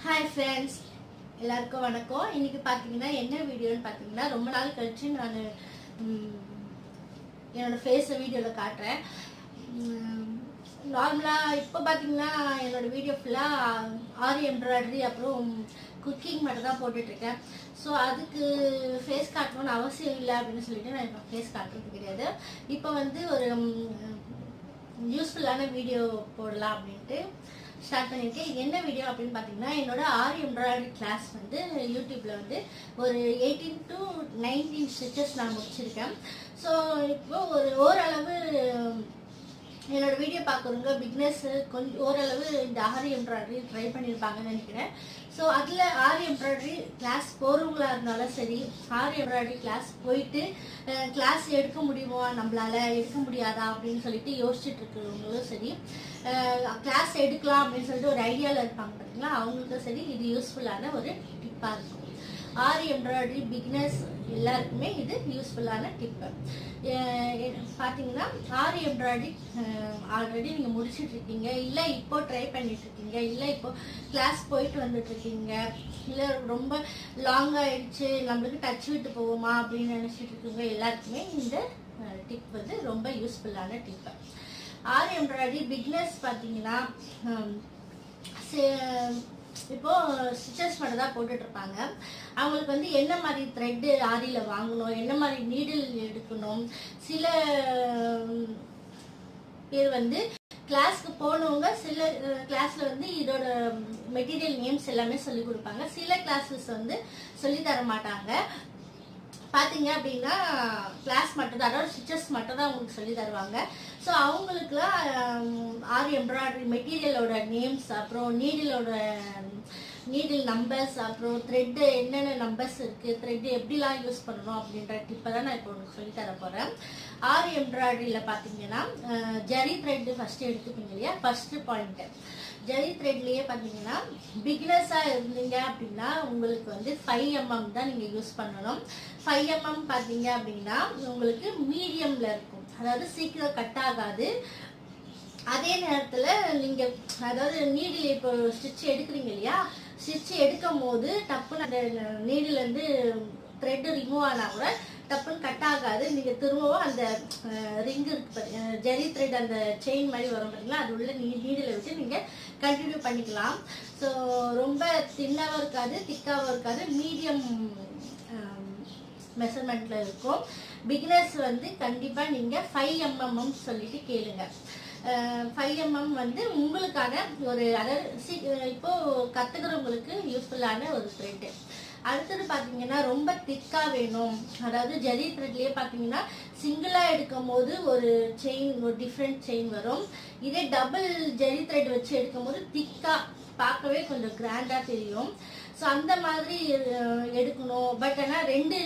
Hi friends, எல்லாருக்கும் வணக்கம். இன்னைக்கு பாத்தீங்கன்னா என்ன வீடியோன்னு பாத்தீங்கன்னா ரொம்ப நாள் கழிச்சு நான் என்னோட ஃபேஸ் வீடியோல காட்டுறேன். நார்மலா இப்போ பாத்தீங்கன்னா என்னோட வீடியோ ஃபுல்லா ஆரி எம்ப்ராய்டரி அப்புறம் குக்கிங் மட்டும் தான் போட்டுட்டு இருக்கேன். ஸோ அதுக்கு ஃபேஸ் காட்டணும்னு அவசியம் இல்லை அப்படின்னு சொல்லிட்டு நான் இப்போ ஃபேஸ் காட்டுறது கிடையாது. இப்போ வந்து ஒரு யூஸ்ஃபுல்லான வீடியோ போடலாம் அப்படின்ட்டு ஸ்டார்ட் பண்ணியிருக்கேன். என்ன வீடியோ அப்படின்னு பார்த்தீங்கன்னா என்னோட ஆரி எம்ப்ராய்டரி கிளாஸ் வந்து யூடியூப்ல வந்து ஒரு 18 to 19 ஸ்டிச்சஸ் நான் முடிச்சிருக்கேன். ஸோ இப்போ ஒரு ஓரளவு என்னோட வீடியோ பார்க்குறவங்க பிக்னஸ் கொஞ்சம் ஓரளவு இந்த ஆரி எம்ப்ராய்டரி ட்ரை பண்ணியிருப்பாங்கன்னு நினைக்கிறேன். ஸோ அதில் ஆரி எம்ப்ராய்டரி கிளாஸ் போகிறவங்களா இருந்தாலும் சரி, ஆரி எம்ப்ராய்டரி கிளாஸ் போயிட்டு கிளாஸ் எடுக்க முடியுமா, நம்மளால எடுக்க முடியாதா அப்படின்னு சொல்லிட்டு யோசிச்சுட்டு இருக்கிறவங்களும் சரி, கிளாஸ் எடுக்கலாம் அப்படின்னு சொல்லிட்டு ஒரு ஐடியாவில் இருப்பாங்க பார்த்தீங்களா, அவங்களுக்கும் சரி இது யூஸ்ஃபுல்லான ஒரு டிப்பாக இருக்கும். ஆரி எம்ப்ராய்டரி பிகினர்ஸ் எல்லாருக்குமே இது யூஸ்ஃபுல்லான டிப்பு. பார்த்தீங்கன்னா ஆரி எம்ப்ராய்டரி ஆல்ரெடி நீங்கள் முடிச்சுட்டு இருக்கீங்க, இல்லை இப்போ ட்ரை பண்ணிட்டு இருக்கீங்க, இல்லை இப்போ கிளாஸ் போயிட்டு வந்துட்டு இருக்கீங்க, இல்லை ரொம்ப லாங் ஆயிடுச்சு நம்மளுக்கு டச் விட்டு போவோமா அப்படின்னு நினச்சிட்டு இருக்கீங்க, எல்லாருக்குமே இந்த டிப் வந்து ரொம்ப யூஸ்ஃபுல்லான டிப்பு. ஆரி எம்ப்ராய்டரி பிகினர்ஸ் பார்த்தீங்கன்னா இப்போ ஸ்டிச்சஸ் மட்டும் தான் போட்டுட்டு இருப்பாங்க. அவங்களுக்கு வந்து என்ன மாதிரி த்ரெட்டு ஆரியில வாங்கணும், என்ன மாதிரி நீடில் எடுக்கணும், சில பேர் வந்து கிளாஸ்க்கு போனவங்க சில கிளாஸ்ல வந்து இதோட மெட்டீரியல் நேம்ஸ் எல்லாமே சொல்லி கொடுப்பாங்க. சில கிளாஸஸ் வந்து சொல்லி தர மாட்டாங்க. பார்த்தீங்க அப்படின்னா கிளாஸ் மட்டும் தான், அதாவது ஸ்டிச்சஸ் மட்டும் தான் அவங்களுக்கு சொல்லி தருவாங்க. ஸோ அவங்களுக்குலாம் ஆரி எம்ப்ராய்டரி மெட்டீரியலோட நேம்ஸ், அப்புறம் நீடில் நம்பர்ஸ், அப்புறம் த்ரெட்டு என்னென்ன நம்பர்ஸ் இருக்குது, த்ரெட்டு எப்படிலாம் யூஸ் பண்ணணும் அப்படின்ற டிப்பை தான் நான் இப்போ உங்களுக்கு சொல்லி தர போகிறேன். ஆரி எம்ப்ராய்டரியில் பார்த்தீங்கன்னா ஜரி த்ரெட்டு ஃபஸ்ட்டு எடுத்துப்பீங்க இல்லையா, ஃபஸ்ட்டு பாயிண்ட்டு ஜரி த்ரெட்லேயே பார்த்தீங்கன்னா பிகினர்ஸாக இருந்தீங்க அப்படின்னா உங்களுக்கு வந்து 5 mm தான் நீங்கள் யூஸ் பண்ணணும். 5 mm பார்த்தீங்க அப்படின்னா உங்களுக்கு மீடியமில் இருக்கும், அதாவது சீக்கிரம் கட் ஆகாது. அதே நேரத்தில் நீங்கள் அதாவது நீடில் இப்போ ஸ்டிச் எடுக்கிறீங்க இல்லையா, ஸ்டிச் எடுக்கும் போது டப்புன்னு அந்த நீடிலேருந்து த்ரெட்டு ரிமூவ் ஆனால் கூட டப்புன்னு கட் ஆகாது. நீங்கள் திரும்பவும் அந்த ரிங் இருக்கு ஜெரி த்ரெட் அந்த செயின் மாதிரி வரும் பார்த்தீங்களா, அது உள்ள நீடில் விட்டு நீங்கள் கண்டினியூ பண்ணிக்கலாம். ஸோ ரொம்ப தின்னாகவும் இருக்காது, திக்காகவும் இருக்காது, மீடியம் மெஷர்மெண்ட்டில் இருக்கும். பிகினர்ஸ் வந்து கண்டிப்பாக நீங்கள் 5 mm சொல்லிட்டு கேளுங்க. 5 mm வந்து உங்களுக்கான ஒரு, அதாவது இப்போ கற்றுக்கிறவங்களுக்கு யூஸ்ஃபுல்லான ஒரு த்ரெட்டு. அடுத்தது பார்த்தீங்கன்னா ரொம்ப திக்காக வேணும், அதாவது ஜெரி த்ரெட்லேயே பார்த்தீங்கன்னா சிங்கிளாக எடுக்கும் போது ஒரு செயின், ஒரு டிஃப்ரெண்ட் செயின் வரும். இதே டபுள் ஜெரி த்ரெட் வச்சு எடுக்கும் போது திக்காக பார்க்கவே கொஞ்சம் கிராண்டாக தெரியும். ஸோ அந்த மாதிரி எடுக்கணும். பட் ஆனால் 2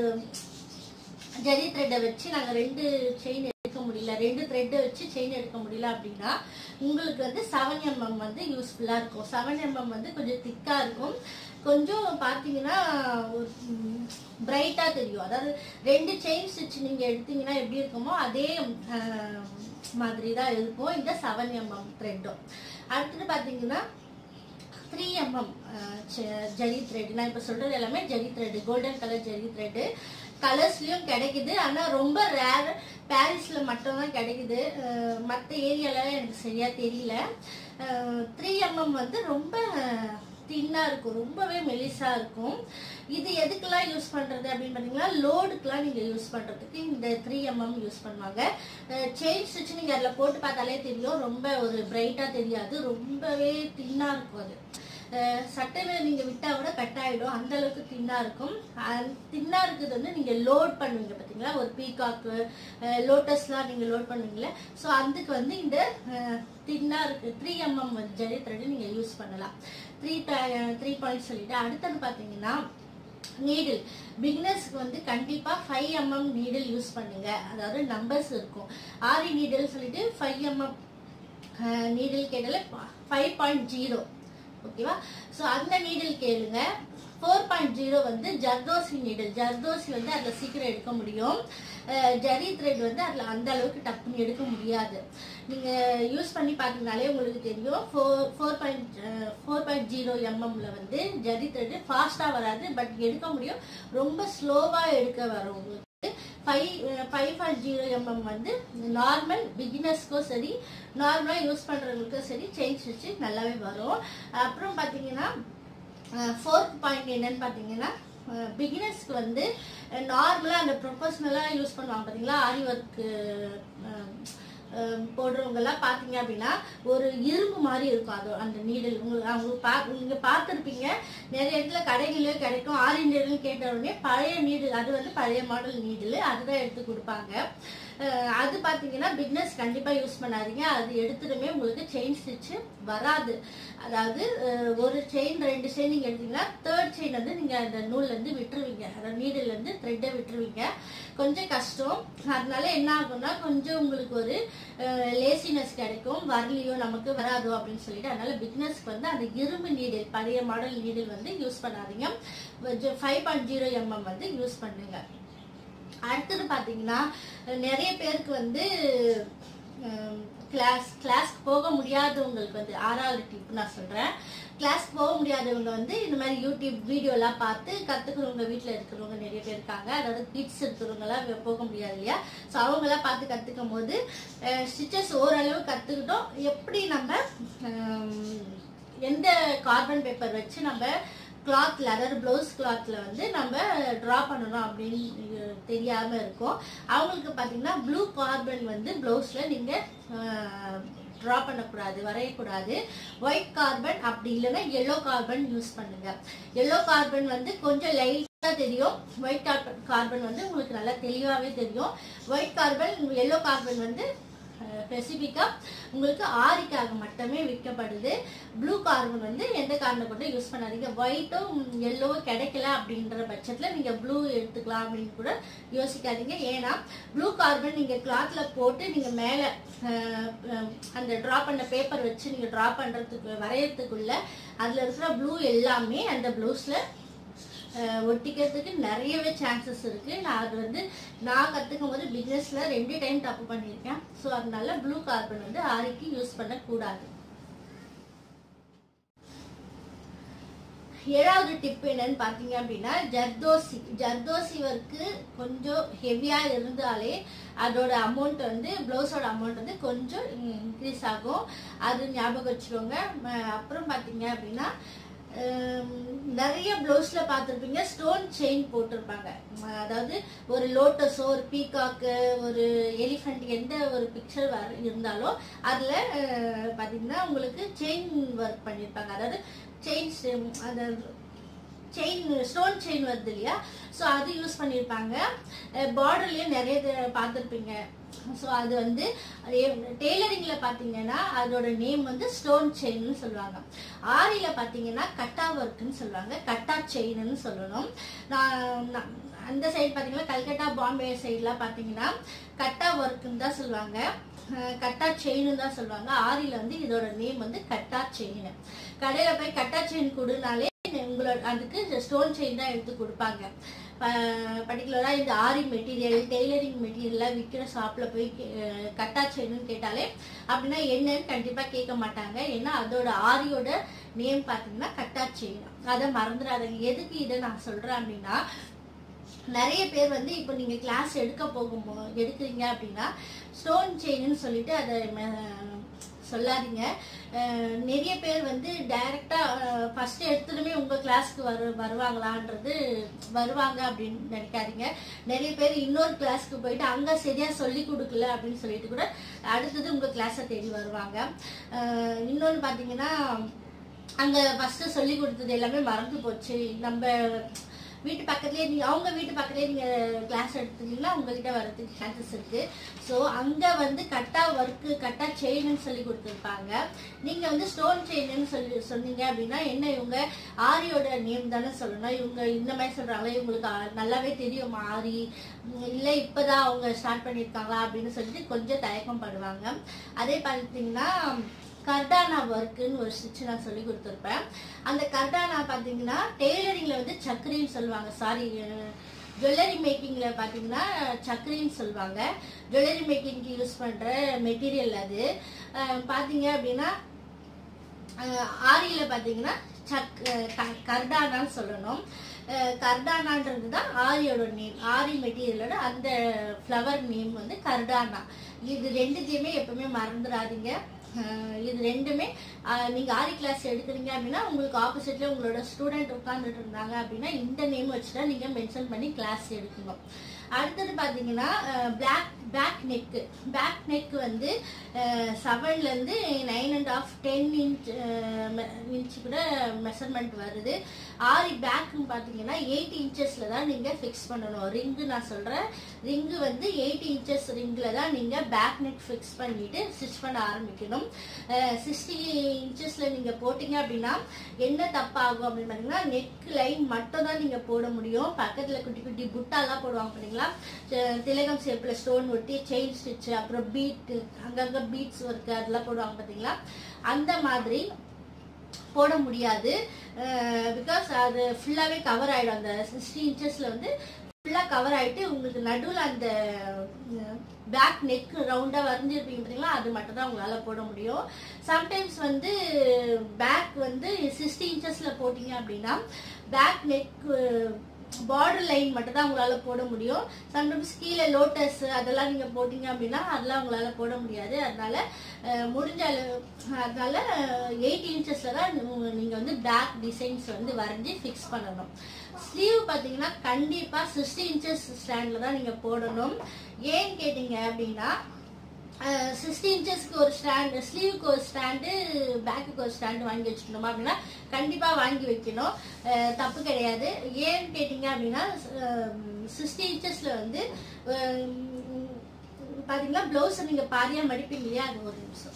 ஜெரி த்ரெட்டை வச்சு நாங்கள் 2 செயின் எடுக்க முடியல, 2 த்ரெட்டை வச்சு செயின் எடுக்க முடியல அப்படின்னா உங்களுக்கு வந்து 7 mm வந்து யூஸ்ஃபுல்லாக இருக்கும். 7 mm வந்து கொஞ்சம் திக்காக இருக்கும், கொஞ்சம் பார்த்தீங்கன்னா பிரைட்டாக தெரியும். அதாவது 2 செயின் ஸ்டிச் நீங்கள் எடுத்தீங்கன்னா எப்படி இருக்குமோ அதே மாதிரி தான் இருக்கும் இந்த 7 mm த்ரெட்டும். அடுத்தது பார்த்தீங்கன்னா 3 mm ஜெரி த்ரெட். நான் இப்போ சொல்கிறது எல்லாமே zari thread, golden colour zari thread. கலர்ஸ்லயும் கிடைக்குது, ஆனால் ரொம்ப ரேர், பாரிஸில் மட்டும்தான் கிடைக்குது, மற்ற ஏரியாவில் எனக்கு சரியா தெரியல. 3 mm வந்து ரொம்ப தின்னாக இருக்கும், ரொம்பவே மெலிசாக இருக்கும். இது எதுக்கெல்லாம் யூஸ் பண்ணுறது அப்படின்னு பார்த்தீங்கன்னா லோடுக்கெலாம் நீங்கள் யூஸ் பண்ணுறதுக்கு இந்த 3 mm யூஸ் பண்ணுவாங்க. செயின் ஸ்டிச் நீங்கள் அதில் போட்டு பார்த்தாலே தெரியும், ரொம்ப ஒரு பிரைட்டாக தெரியாது, ரொம்பவே தின்னாக இருக்கும். அது சட்டையில் நீங்கள் விட்டால் கூட கட் ஆகிடும், அந்த அளவுக்கு தின்னாக இருக்கும். தின்னாக இருக்கிறது வந்து நீங்கள் லோட் பண்ணுவீங்க பார்த்தீங்களா, ஒரு பீகாக்கு லோட்டஸ்லாம் நீங்கள் லோட் பண்ணுவீங்களே, ஸோ அதுக்கு வந்து இந்த தின்னாக இருக்குது 3 mm ஜெரி த்ரெட்டு நீங்கள் யூஸ் பண்ணலாம். 3 பாயிண்ட்ஸ் சொல்லிட்டு அடுத்தது பார்த்தீங்கன்னா நீடில். பிகினர்ஸ்க்கு வந்து கண்டிப்பாக 5 mm நீடில் யூஸ் பண்ணுங்க, அதாவது நம்பர்ஸ் இருக்கும். ஆரி நீடில் சொல்லிட்டு 5 mm நீடில் கேட்டால 5.0 ஓகேவா. ஸோ அந்த நீடில் கேளுங்க. 4.0 வந்து ஜர்தோசி நீடில். ஜர்தோசி வந்து அதில் சீக்கிரம் எடுக்க முடியும், ஜரி த்ரெட் வந்து அதில் அந்த அளவுக்கு டப்புன்னு எடுக்க முடியாது. நீங்கள் யூஸ் பண்ணி பார்த்தீங்கனாலே உங்களுக்கு தெரியும். 4.0 5.0 mmல வந்து ஜரி த்ரெட் ஃபாஸ்டா வராது, பட் எடுக்க முடியும், ரொம்ப ஸ்லோவா எடுக்க வரும் உங்களுக்கு. 5.0 mm வந்து நார்மல் பிகினர்ஸ்க்கும் சரி, நார்மலா யூஸ் பண்றவங்களுக்கும் சரி செயின் ஸ்டிச் நல்லாவே வரும். அப்புறம் பாத்தீங்கன்னா ஃபோர்த் பாயிண்ட் என்னன்னு பாத்தீங்கன்னா, பிகினர்ஸ்க்கு வந்து நார்மலா அந்த ப்ரொஃபஷனலா யூஸ் பண்ணுவாங்க பாத்தீங்களா, ஆரி ஒர்க் போடுறவங்க எல்லாம் பாத்தீங்க அப்படின்னா ஒரு இரும்பு மாதிரி இருக்கும் அது அந்த நீடில். உங்களுக்கு நீங்க பார்த்துருப்பீங்க நிறைய இடத்துல கடைகளிலே கிடைக்கும். ஆரி நீடில் கேட்ட உடனே பழைய நீடில், அது வந்து பழைய மாடல் நீடில், அதுதான் எடுத்து கொடுப்பாங்க. அது பாத்தீங்கன்னா பிகினர்ஸ் கண்டிப்பா யூஸ் பண்ணாதீங்க, அது எடுத்துட்டுமே உங்களுக்கு செயின் ஸ்டிச் வராது. அதாவது ஒரு செயின் 2 செயின் நீங்க எடுத்தீங்கன்னா தேர்ட் செயின் வந்து நீங்க அந்த நூல்ல இருந்து விட்டுருவீங்க, அந்த நீடில் இருந்து த்ரெட்டை விட்டுருவீங்க, கொஞ்சம் கஷ்டம். அதனால என்ன ஆகும்னா கொஞ்சம் உங்களுக்கு ஒரு லேசினஸ் கிடைக்கும், வரலையோ நமக்கு வராதோ அப்படின்னு சொல்லிட்டு. அதனால பிகினர்ஸ்க்கு வந்து அந்த இரும்பு நீடில் பழைய மாடல் நீடில் வந்து யூஸ் பண்ணாதீங்க, 5.0 mm வந்து யூஸ் பண்ணுங்க. அடுத்தது பாத்தீங்கன்னா நிறைய பேருக்கு வந்து கிளாஸ்க்கு போக முடியாதவங்களுக்கு வந்து 6வது டிப் நான் சொல்றேன். கிளாஸ்க்கு போக முடியாதவங்க வந்து இந்த மாதிரி யூடியூப் வீடியோ எல்லாம் பார்த்து கத்துக்கிறவங்க வீட்டுல இருக்கிறவங்க நிறைய பேர் இருக்காங்க. அதாவது கிட்ஸ் இருக்கிறவங்க எல்லாம் போக முடியாது இல்லையா, ஸோ அவங்க எல்லாம் பார்த்து கத்துக்கும் போது ஸ்டிச்சஸ் ஓரளவு கத்துக்கிட்டோம். எப்படி நம்ம எந்த கார்பன் பேப்பர் வச்சு நம்ம கிளாத்ல, அதாவது பிளவுஸ் கிளாத்ல வந்து நம்ம டிரா பண்ணணும் அப்படின்னு தெரியாம இருக்கும். அவங்களுக்கு பாத்தீங்கன்னா ப்ளூ கார்பன் வந்து பிளவுஸ்ல நீங்க டிரா பண்ணக்கூடாது, வரையக்கூடாது. ஒயிட் கார்பன் அப்படி இல்லைன்னா எல்லோ கார்பன் யூஸ் பண்ணுங்க. எல்லோ கார்பன் வந்து கொஞ்சம் லைட்டா தெரியும், ஒயிட் கார்பன் வந்து உங்களுக்கு நல்லா தெளிவாவே தெரியும். ஒயிட் கார்பன், எல்லோ கார்பன் வந்து ஸ்பெசிபிக்கா உங்களுக்கு ஆரிக்காக மட்டுமே விற்கப்படுது. ப்ளூ கார்பன் வந்து எந்த காரணம் கூட யூஸ் பண்ணாதீங்க. ஒயிட்டும் எல்லோவும் கிடைக்கல அப்படின்ற பட்சத்துல நீங்க ப்ளூ எடுத்துக்கலாம் அப்படின்னு கூட யோசிக்காதீங்க. ஏன்னா ப்ளூ கார்பன் நீங்க கிளாத்ல போட்டு நீங்க மேல அந்த டிரா பண்ண பேப்பர் வச்சு நீங்க டிரா பண்றதுக்கு வரையறதுக்குள்ள அதுல இருக்கிற ப்ளூ எல்லாமே அந்த பிளவுஸ்ல ஒட்டிக்கிறதுக்கு நிறையவே சான்சஸ் இருக்கு. நான் கத்துக்கும் போது பிசினஸ்ல 2 டைம் தப்பு பண்ணியிருக்கேன். ஸோ அதனால ப்ளூ கார்பன் வந்து ஆரிக்கு யூஸ் பண்ணக்கூடாது. 7வது டிப் என்னன்னு பாத்தீங்க அப்படின்னா ஜர்தோசி ஒர்க்கு கொஞ்சம் ஹெவியா இருந்தாலே அதோட அமௌண்ட் வந்து பிளவுஸோட அமௌண்ட் வந்து கொஞ்சம் இன்க்ரீஸ் ஆகும், அது ஞாபகம் வச்சுக்கோங்க. அப்புறம் பாத்தீங்க அப்படின்னா நிறைய பிளவுஸ்ல பாத்திருப்பீங்க ஸ்டோன் செயின் போட்டிருப்பாங்க. அதாவது ஒரு லோட்டஸோ ஒரு பீகாக்கு ஒரு எலிஃபண்ட் எந்த ஒரு பிக்சர் இருந்தாலும் அதுல பாத்தீங்கன்னா உங்களுக்கு செயின் ஒர்க் பண்ணிருப்பாங்க. அதாவது ஸ்டோன் செயின் வருது இல்லையா, ஸோ அது யூஸ் பண்ணியிருப்பாங்க. பார்டர்லயும் நிறைய பார்த்துருப்பீங்க. ஸோ அது வந்து டெய்லரிங்ல பாத்தீங்கன்னா அதோட நேம் வந்து ஸ்டோன் செயின்னு சொல்லுவாங்க. ஆரியில பாத்தீங்கன்னா கட்டா ஒர்க்குன்னு சொல்லுவாங்க, கட்டா செயின்னு சொல்லணும். அந்த சைடு பாத்தீங்கன்னா கல்கட்டா பாம்பே சைட்லாம் பாத்தீங்கன்னா கட்டா ஒர்க்குன்னு தான் சொல்லுவாங்க, கட்டா செயின்னு தான் சொல்லுவாங்க. ஆரியில வந்து இதோட நேம் வந்து கட்டா செயின். கடையில போய் கட்டா செயின் கொடுனாலே உங்களோட அதுக்கு ஸ்டோன் செயின் தான் எடுத்து கொடுப்பாங்க. பர்டிகுலரா இந்த ஆரி மெட்டீரியல் டெய்லரிங் மெட்டீரியல்லாம் விற்கிற ஷாப்ல போய் கட்டா செயின்னு கேட்டாலே அப்படின்னா என்னன்னு கண்டிப்பா கேட்க மாட்டாங்க. ஏன்னா அதோட ஆரியோட நேம் பாத்தீங்கன்னா கட்டா செயின். அதை மறந்துடாதீங்க. எதுக்கு இதை நான் சொல்றேன் அப்படின்னா, நிறைய பேர் வந்து இப்போ நீங்க கிளாஸ் எடுக்கிறீங்க அப்படின்னா ஸ்டோன் செயின்னு சொல்லிட்டு அதை சொல்லாதீங்க. நிறைய பேர் வந்து டைரக்டா ஃபர்ஸ்ட் எடுத்துட்டுமே உங்க கிளாஸ்க்கு வருவாங்க அப்படின்னு நினைக்காதீங்க. நிறைய பேர் இன்னொரு கிளாஸ்க்கு போயிட்டு அங்க சரியா சொல்லி கொடுக்கல அப்படின்னு சொல்லிட்டு கூட அடுத்தது உங்க கிளாஸை தேடி வருவாங்க. இன்னொன்னு பாத்தீங்கன்னா அங்க ஃபர்ஸ்ட் சொல்லி கொடுத்தது எல்லாமே மறந்து போச்சு. நம்ம வீட்டு பக்கத்துலேயே அவங்க வீட்டு பக்கத்துலேயே நீங்க கிளாஸ் எடுத்துட்டீங்கன்னா உங்ககிட்ட வர்றதுக்கு சான்சஸ் இருக்கு. ஸோ அங்க வந்து கட்டா ஒர்க்கு கட்டா செயின்னு சொல்லி கொடுத்துருப்பாங்க. நீங்க வந்து ஸ்டோன் செயின்னு சொல்லி சொன்னீங்க அப்படின்னா என்ன இவங்க ஆரியோட நேம் தானே சொல்லணும், இவங்க இந்த மாதிரி சொல்றாங்களே இவங்களுக்கு நல்லாவே தெரியும் ஆரி இல்ல இப்பதான் அவங்க ஸ்டார்ட் பண்ணிருக்காங்களா அப்படின்னு சொல்லிட்டு கொஞ்சம் தயக்கம் படுவாங்க. அதே பார்த்தீங்கன்னா கர்டானா ஒர்க்குன்னு ஒரு ஸ்டிச் நான் சொல்லி கொடுத்துருப்பேன். அந்த கர்டானா பாத்தீங்கன்னா டெய்லரிங்ல வந்து சக்கரின்னு சொல்லுவாங்க, சாரி ஜுவல்லரி மேக்கிங்ல பாத்தீங்கன்னா சக்கரின்னு சொல்லுவாங்க. ஜுவல்லரி மேக்கிங்க்கு யூஸ் பண்ற மெட்டீரியல் அது. பாத்தீங்க அப்படின்னா ஆரியில பாத்தீங்கன்னா கர்டானான்னு சொல்லணும். கர்டானான்றது தான் ஆரியோட நேம். ஆரி மெட்டீரியலோட அந்த ஃப்ளவர் நேம் வந்து கர்டானா. இது ரெண்டுத்தையுமே எப்பவுமே மறந்துடாதீங்க. இது ரெண்டுமே நீங்க ஆரி கிளாஸ் எடுக்கிறீங்க அப்படின்னா உங்களுக்கு ஆப்போசிட்ல உங்களோட ஸ்டூடெண்ட் உட்கார்ந்துட்டு இருந்தாங்க அப்படின்னா இந்த நேம் வச்சுதான் நீங்க மென்ஷன் பண்ணி கிளாஸ் எடுக்கணும். அடுத்தது பாத்தீங்கன்னா பேக் நெக் வந்து 7ல இருந்து 9.5 10 இன்ச் கூட மெஷர்மெண்ட் வருது. ஆரி பேக்னு பாத்தீங்கன்னா 8 இன்ச்சஸ்ல தான் நீங்க ஃபிக்ஸ் பண்ணணும். ரிங்கு நான் சொல்றேன், ரிங்கு வந்து 8 இன்ச்சஸ் ரிங்ல தான் நீங்க பேக் நெக் ஃபிக்ஸ் பண்ணிட்டு ஸ்டிச் பண்ண ஆரம்பிக்கணும். 60 இன்ச்சஸ்ல நீங்க போட்டீங்க அப்படின்னா என்ன தப்பாகும் அப்படின்னு பாத்தீங்கன்னா நெக் லைன் மட்டும் தான் நீங்க போட முடியும். பக்கத்துல குட்டி குட்டி புட்டாலாம் போடுவாங்க பாத்தீங்களா, திலகம் ஷேப்ல ஸ்டோன் ஒட்டி செயின் ஸ்டிச், அப்புறம் பீட் அங்கங்க பீட்ஸ் ஒர்க் அதெல்லாம் போடுவாங்க பாத்தீங்களா, அந்த மாதிரி போட முடியாது. பிகாஸ் அது ஃபுல்லாவே கவர் ஆயிடும். அந்த 60 இன்ச்சஸ்ல வந்து ஃபுல்லா கவர் ஆயிட்டு உங்களுக்கு நடுவில் அந்த பேக் நெக் ரவுண்டா வரைஞ்சிருப்பீங்க பாத்தீங்களா, அது மட்டும் தான் உங்களால போட முடியும். சம்டைம்ஸ் வந்து பேக் வந்து 60 இன்ச்சஸ்ல போட்டீங்க அப்படின்னா பேக் நெக் பார்டர் லைன் மட்டும் தான் உங்களால போட முடியும். சம்டைம்ஸ் கீழே லோட்டஸ் அதெல்லாம் நீங்க போட்டீங்க அப்படின்னா அதெல்லாம் உங்களால போட முடியாது. அதனால முடிஞ்ச அதனால 8 இன்ச்சஸ்ல தான் நீங்க வந்து பேக் டிசைன்ஸ் வந்து வரைஞ்சி ஃபிக்ஸ் பண்ணணும். ஸ்லீவ் பாத்தீங்கன்னா கண்டிப்பா 60 இன்ச்சஸ் ஸ்டாண்ட்ல தான் நீங்க போடணும். ஏன்னு கேட்டீங்க அப்படின்னா 60 இன்ச்சஸ்க்கு ஒரு ஸ்டாண்ட், ஸ்லீவுக்கு ஒரு ஸ்டாண்டு, பேக்குக்கு ஒரு ஸ்டாண்டு வாங்கி வச்சுக்கணுமா அப்படின்னா கண்டிப்பா வாங்கி வைக்கணும், தப்பு கிடையாது. ஏன்னு கேட்டீங்க அப்படின்னா 60 இன்ச்சஸ்ல வந்து பாத்தீங்கன்னா பிளவுஸ் நீங்க பாதியா மடிப்பீங்க இல்லையா, அது ஒரு நிமிஷம்.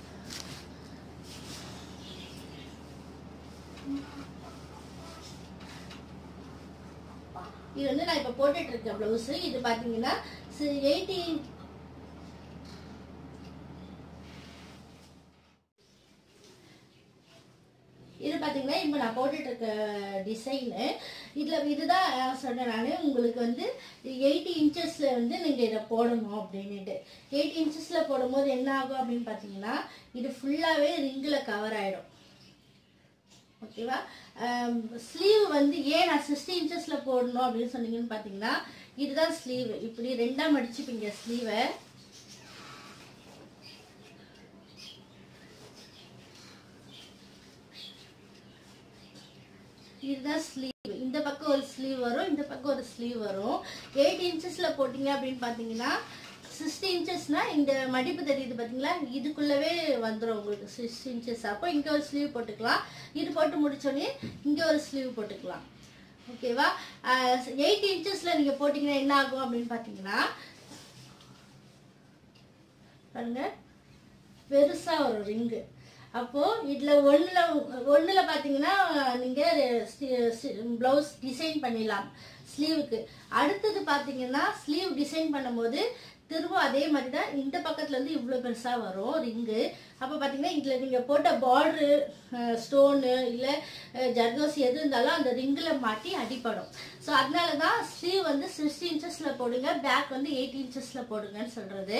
இது வந்து நான் இப்ப போட்டுட்டு இருக்க பிளவுஸ். இது பாத்தீங்கன்னா 80 இது பாத்தீங்கன்னா இப்ப நான் போட்டுட்டு இருக்க டிசைனு. இதுதான் சொன்னேன் நானு உங்களுக்கு வந்து 80 இன்ச்சஸ்ல வந்து நீங்க இதை போடணும் அப்படின்னுட்டு. 80 இன்ச்சஸ்ல போடும் போது என்ன ஆகும் அப்படின்னு பாத்தீங்கன்னா இது ஃபுல்லாவே ரிங்ல கவர் ஆயிடும். ஓகேவா? ஸ்லீவ் வந்து ஏன் நான் 60 இன்ச்சஸ்ல போடணும் அப்படின்னு சொன்னீங்கன்னு பாத்தீங்கன்னா இதுதான் ஸ்லீவ். இப்படி ரெண்டா மடிச்சுப்பீங்க ஸ்லீவை. இதுதான் ஸ்லீவ். இந்த பக்கம் ஒரு ஸ்லீவ் வரும், இந்த பக்கம் ஒரு ஸ்லீவ் வரும். 8 இன்ச்சஸ்ல போட்டீங்க அப்படின்னு பாத்தீங்கன்னா 60 இன்ச்சஸ்னா இந்த மடிப்பு தெரியுது பாத்தீங்களா, இதுக்குள்ளவே வந்துடும் உங்களுக்கு 60 இன்ச்சஸ். அப்போ இங்க ஒரு ஸ்லீவ் போட்டுக்கலாம். இது போட்டு முடிச்சோடனே இங்க ஒரு ஸ்லீவ் போட்டுக்கலாம். ஓகேவா? 8 இன்ச்சஸ்ல நீங்க போட்டீங்கன்னா என்ன ஆகும் அப்படின்னு பாத்தீங்கன்னா பாருங்க பெருசா ஒரு ரிங்கு. அப்போ இதுல ஒண்ணுல பாத்தீங்கன்னா நீங்க பிளவுஸ் டிசைன் பண்ணிடலாம் ஸ்லீவுக்கு. அடுத்தது பாத்தீங்கன்னா ஸ்லீவ் டிசைன் பண்ணும்போது திரும்ப அதே மாதிரி தான் இந்த பக்கத்துல இருந்து இவ்வளவு பெருசா வரும் ரிங்கு. அப்ப பாத்தீங்கன்னா இதுல நீங்க போட்ட பார்டரு ஸ்டோனு இல்ல ஜர்தோசி எது இருந்தாலும் அந்த ரிங்குல மாட்டி அடிப்படும். ஸோ அதனாலதான் ஸ்லீவ் வந்து 60 இன்ச்சஸ்ல போடுங்க, பேக் வந்து 8 இன்ச்சஸ்ல போடுங்கன்னு சொல்றது.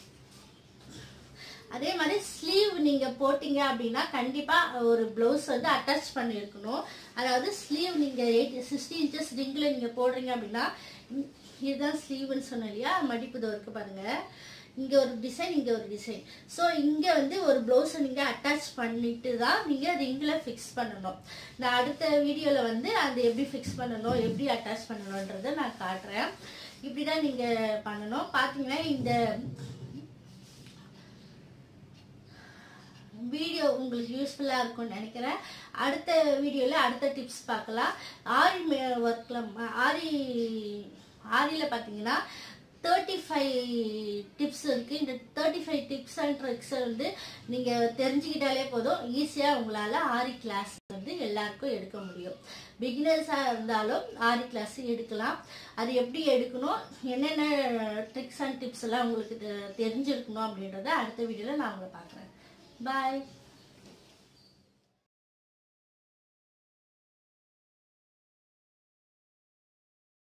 அதே மாதிரி ஸ்லீவ் நீங்க போட்டீங்க அப்படின்னா கண்டிப்பா ஒரு பிளவுஸ் வந்து அட்டாச் பண்ணி இருக்கணும். அதாவது ஸ்லீவ் நீங்க 60 இன்ச்சஸ் ரிங்ல நீங்க போடுறீங்க அப்படின்னா இதுதான் ஸ்லீவ்னு சொன்னேன் இல்லையா, மடிப்பு இருக்கு பாருங்க, இங்க ஒரு டிசைன் இங்க ஒரு டிசைன். ஸோ இங்க வந்து ஒரு பிளவுஸ் நீங்க அட்டாச் பண்ணிட்டு தான் நீங்க ரிங்ல ஃபிக்ஸ் பண்ணணும். நான் அடுத்த வீடியோல வந்து அது எப்படி ஃபிக்ஸ் பண்ணணும் எப்படி அட்டாச் பண்ணணும்ன்றத நான் காட்டுறேன். இப்படிதான் நீங்க பண்ணணும். பாத்தீங்கன்னா இந்த வீடியோ உங்களுக்கு யூஸ்ஃபுல்லா இருக்கும்னு நினைக்கிறேன். அடுத்த வீடியோல அடுத்த டிப்ஸ் பார்க்கலாம். ஆரி ஒர்க்ல ஆரியில பாத்தீங்கன்னா 35 டிப்ஸ் இருக்கு. இந்த 35 டிப்ஸ் அண்ட் ட்ரிக்ஸ் வந்து நீங்க தெரிஞ்சுக்கிட்டாலே போதும், ஈஸியா உங்களால ஆரி கிளாஸ் வந்து எல்லாருக்கும் எடுக்க முடியும். பிகினர்ஸா இருந்தாலும் ஆரி கிளாஸ் எடுக்கலாம். அது எப்படி எடுக்கணும், என்னென்ன ட்ரிக்ஸ் அண்ட் டிப்ஸ் எல்லாம் உங்களுக்கு தெரிஞ்சிருக்கணும் அப்படின்றத அடுத்த வீடியோல நான் உங்களை பார்க்குறேன். Bye.